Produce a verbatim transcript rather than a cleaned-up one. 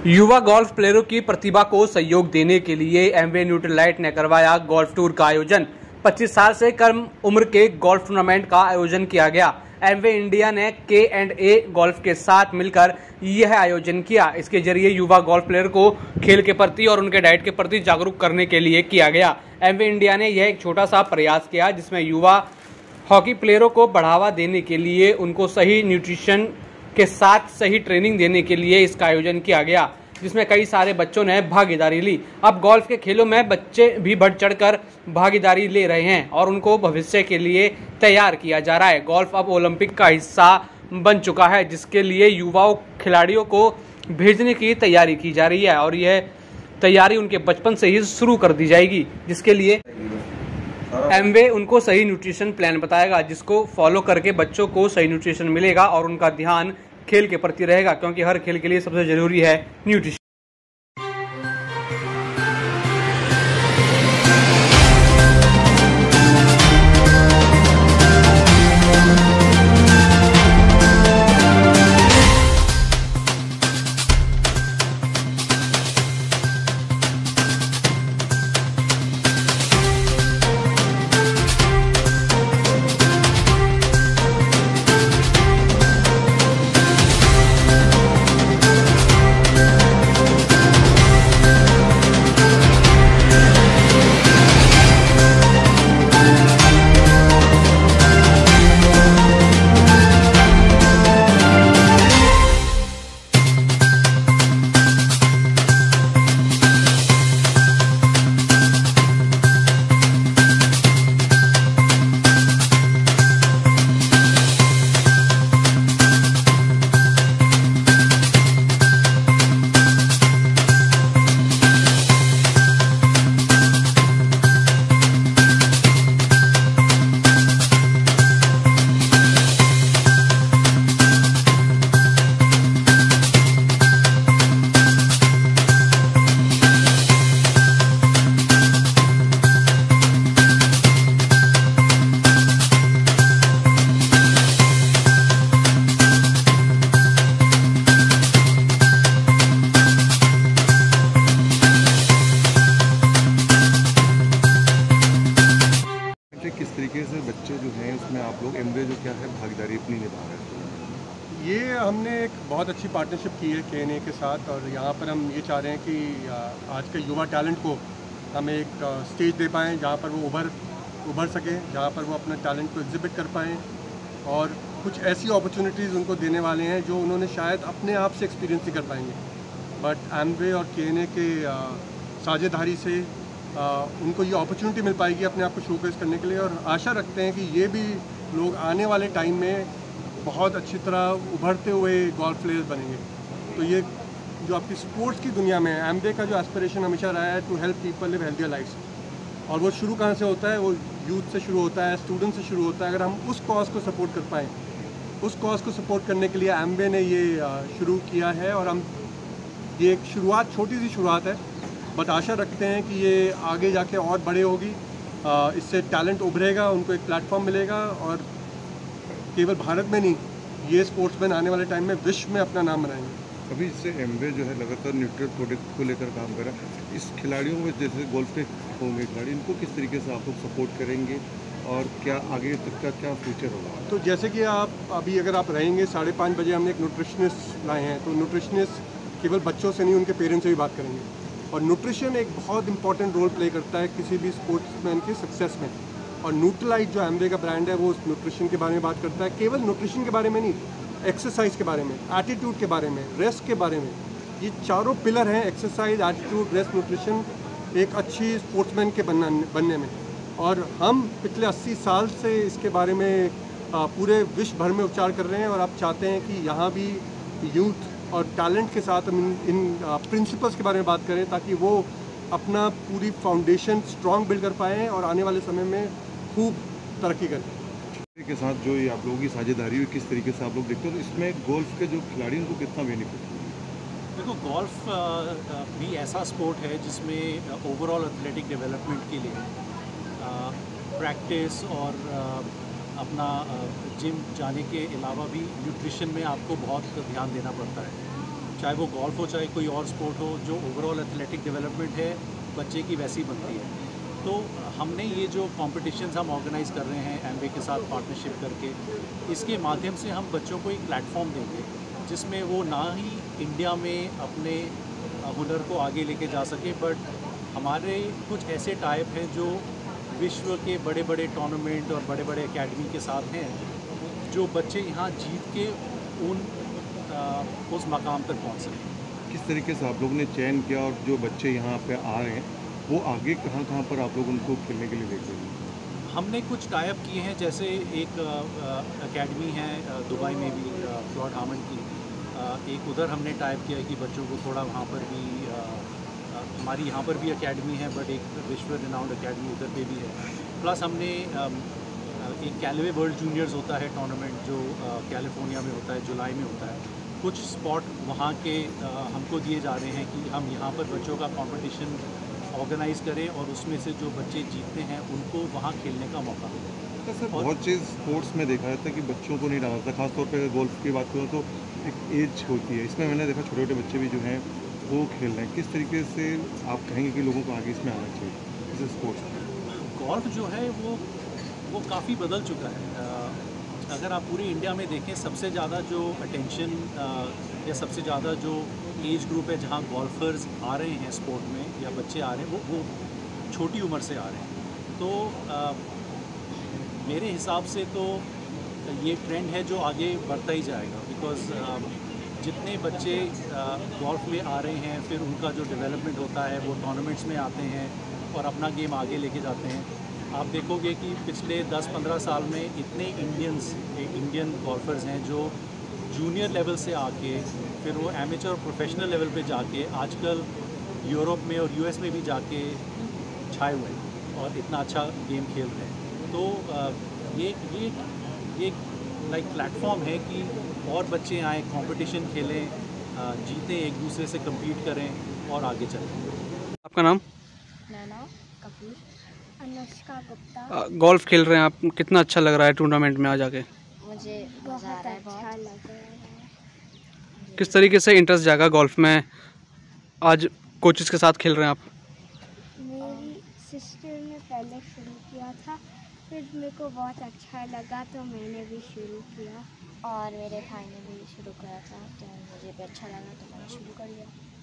युवा गोल्फ प्लेयरों की प्रतिभा को सहयोग देने के लिए एमवे न्यूट्रलाइट ने करवाया गोल्फ टूर का आयोजन। पच्चीस साल से कम उम्र के गोल्फ टूर्नामेंट का आयोजन किया गया। एमवे इंडिया ने के एंड ए गोल्फ के साथ मिलकर यह आयोजन किया। इसके जरिए युवा गोल्फ प्लेयर को खेल के प्रति और उनके डाइट के प्रति जागरूक करने के लिए किया गया। एमवे इंडिया ने यह एक छोटा सा प्रयास किया जिसमें युवा हॉकी प्लेयरों को बढ़ावा देने के लिए उनको सही न्यूट्रिशन के साथ सही ट्रेनिंग देने के लिए इसका आयोजन किया गया, जिसमें कई सारे बच्चों ने भागीदारी ली। अब गोल्फ के खेलों में बच्चे भी बढ़ चढ़कर भागीदारी ले रहे हैं और उनको भविष्य के लिए तैयार किया जा रहा है। गोल्फ अब ओलंपिक का हिस्सा बन चुका है, जिसके लिए युवाओं खिलाड़ियों को भेजने की तैयारी की जा रही है और यह तैयारी उनके बचपन से ही शुरू कर दी जाएगी, जिसके लिए एमवे उनको सही न्यूट्रिशन प्लान बताएगा, जिसको फॉलो करके बच्चों को सही न्यूट्रिशन मिलेगा और उनका ध्यान खेल के प्रति रहेगा, क्योंकि हर खेल के लिए सबसे जरूरी है न्यूट्रिशन। किस तरीके से बच्चे जो हैं उसमें आप लोग एमवे जो क्या है भागीदारी अपनी निभा रहे हैं? ये हमने एक बहुत अच्छी पार्टनरशिप की है के एन ए के साथ, और यहाँ पर हम ये चाह रहे हैं कि आज के युवा टैलेंट को हम एक स्टेज दे पाएँ जहाँ पर वो उभर उभर सकें, जहाँ पर वो अपना टैलेंट को एग्जिबिट कर पाएँ, और कुछ ऐसी अपॉर्चुनिटीज़ उनको देने वाले हैं जो उन्होंने शायद अपने आप से एक्सपीरियंस नहीं कर पाएंगे। बट एमवे और के एन ए के साझेदारी से आ, उनको ये अपॉर्चुनिटी मिल पाएगी अपने आप को शोकेस करने के लिए, और आशा रखते हैं कि ये भी लोग आने वाले टाइम में बहुत अच्छी तरह उभरते हुए गोल्फ प्लेयर्स बनेंगे। तो ये जो आपकी स्पोर्ट्स की दुनिया में एमवे का जो एस्पिरेशन हमेशा रहा है to help people live healthier lifes, और वो शुरू कहाँ से होता है? वो यूथ से शुरू होता है, स्टूडेंट से शुरू होता है। अगर हम उस कॉज को सपोर्ट कर पाएँ, उस कॉज को सपोर्ट करने के लिए एमवे ने ये शुरू किया है, और हम ये एक शुरुआत, छोटी सी शुरुआत है, बट आशा रखते हैं कि ये आगे जाके और बड़े होगी, इससे टैलेंट उभरेगा, उनको एक प्लेटफॉर्म मिलेगा, और केवल भारत में नहीं, ये स्पोर्ट्समैन आने वाले टाइम में विश्व में अपना नाम बनाएंगे। अभी इससे एमवे जो है लगातार न्यूट्रल प्रोडक्ट को लेकर काम कर रहा है। इस खिलाड़ियों में जैसे गोल्फ के होंगे खिलाड़ी, इनको किस तरीके से आप लोग सपोर्ट करेंगे और क्या आगे तक का क्या फ्यूचर होगा? तो जैसे कि आप अभी अगर आप रहेंगे साढ़े पाँच बजे हमने एक न्यूट्रिशनिस्ट लाए हैं, तो न्यूट्रिशनिस्ट केवल बच्चों से नहीं, उनके पेरेंट्स से भी बात करेंगे, और न्यूट्रिशन एक बहुत इंपॉर्टेंट रोल प्ले करता है किसी भी स्पोर्ट्समैन की सक्सेस में। और न्यूट्रलाइट जो एमवे का ब्रांड है वो उस न्यूट्रिशन के बारे में बात करता है, केवल न्यूट्रिशन के बारे में नहीं, एक्सरसाइज के बारे में, एटीट्यूड के बारे में, रेस्ट के बारे में। ये चारों पिलर हैं, एक्सरसाइज, एटीट्यूड, रेस्ट, न्यूट्रिशन, एक अच्छी स्पोर्ट्समैन के बनना बनने में। और हम पिछले अस्सी साल से इसके बारे में पूरे विश्व भर में उपचार कर रहे हैं, और आप चाहते हैं कि यहाँ भी यूथ और टैलेंट के साथ हम इन, इन प्रिंसिपल्स के बारे में बात करें, ताकि वो अपना पूरी फाउंडेशन स्ट्रॉन्ग बिल्ड कर पाएँ और आने वाले समय में खूब तरक्की करें। के साथ जो ये आप लोगों की साझेदारी हुई, किस तरीके से आप लोग देखते हो, तो इसमें गोल्फ के जो खिलाड़ी उनको कितना बेनिफिट है? देखो, गोल्फ भी ऐसा स्पोर्ट है जिसमें ओवरऑल एथलेटिक डेवलपमेंट के लिए प्रैक्टिस और अपना जिम जाने के अलावा भी न्यूट्रिशन में आपको बहुत ध्यान देना पड़ता है। चाहे वो गोल्फ हो चाहे कोई और स्पोर्ट हो, जो ओवरऑल एथलेटिक डेवलपमेंट है बच्चे की वैसी बनती है। तो हमने ये जो कॉम्पिटिशन्स हम ऑर्गेनाइज़ कर रहे हैं एमवे के साथ पार्टनरशिप करके, इसके माध्यम से हम बच्चों को एक प्लेटफॉर्म देंगे जिसमें वो ना ही इंडिया में अपने हुनर को आगे लेके जा सके, बट हमारे कुछ ऐसे टाइप हैं जो विश्व के बड़े बड़े टूर्नामेंट और बड़े बड़े एकेडमी के साथ हैं, जो बच्चे यहाँ जीत के उन आ, उस मकाम तक पहुँच सकें। किस तरीके से आप लोगों ने चयन किया और जो बच्चे यहाँ पे आ रहे हैं वो आगे कहाँ कहाँ पर आप लोग उनको खेलने के लिए देख रहे हैं? हमने कुछ टाइप किए हैं, जैसे एक एकेडमी है दुबई में भी फ्लॉट हामंड की, आ, एक उधर हमने टाइप किया है कि बच्चों को थोड़ा वहाँ पर भी आ, आ, हमारी यहाँ पर भी एकेडमी है बट एक विश्व रिनाउंड एकेडमी उधर पे भी है। प्लस हमने आ, एक कैलवे वर्ल्ड जूनियर्स होता है टूर्नामेंट जो कैलिफोर्निया में होता है, जुलाई में होता है। कुछ स्पॉट वहाँ के आ, हमको दिए जा रहे हैं कि हम यहाँ पर बच्चों का कंपटीशन ऑर्गेनाइज करें और उसमें से जो बच्चे जीतते हैं उनको वहाँ खेलने का मौका मिले। तो सर बहुत चीज़ स्पोर्ट्स में देखा जाता है कि बच्चों को नहीं डाला जाता, खासतौर पे अगर गोल्फ की बात करूँ तो एक एज होती है, इसमें मैंने देखा छोटे छोटे बच्चे भी जो हैं वो खेल रहे हैं। किस तरीके से आप कहेंगे कि लोगों को आगे इसमें आना चाहिए इस स्पोर्ट्स में? गोल्फ जो है वो वो काफ़ी बदल चुका है। अगर आप पूरी इंडिया में देखें, सबसे ज़्यादा जो अटेंशन या सबसे ज़्यादा जो एज ग्रुप है जहाँ गोल्फर्स आ रहे हैं स्पोर्ट में या बच्चे आ रहे हैं वो वो छोटी उम्र से आ रहे हैं। तो आ, मेरे हिसाब से तो ये ट्रेंड है जो आगे बढ़ता ही जाएगा, बिकॉज़ जितने बच्चे गोल्फ में आ रहे हैं फिर उनका जो डेवलपमेंट होता है वो टूर्नामेंट्स में आते हैं और अपना गेम आगे लेके जाते हैं। आप देखोगे कि पिछले दस पंद्रह साल में इतने इंडियंस इंडियन गोल्फर्स हैं जो जूनियर लेवल से आके फिर वो एमेचर और प्रोफेशनल लेवल पे जाके आजकल यूरोप में और यूएस में भी जाके छाए हुए हैं और इतना अच्छा गेम खेल रहे हैं। तो ये ये ये लाइक प्लेटफॉर्म है कि और बच्चे आएँ, कंपटीशन खेलें, जीतें, एक दूसरे से कम्पीट करें और आगे चलें। आपका नाम? नैना कपूर। अनुष्का गुप्ता। गोल्फ खेल रहे हैं आप, कितना अच्छा लग रहा है टूर्नामेंट में आ जाके? मुझे बहुत अच्छा लग रहा है। किस तरीके से इंटरेस्ट जागा गोल्फ में, आज कोचेस के साथ खेल रहे हैं आप? मेरी सिस्टर ने पहले शुरू किया था, फिर मेरे को बहुत अच्छा लगा तो मैंने भी शुरू किया। और मेरे भाई ने भी शुरू किया था तो मुझे भी अच्छा लगा तो मैंने शुरू कर दिया।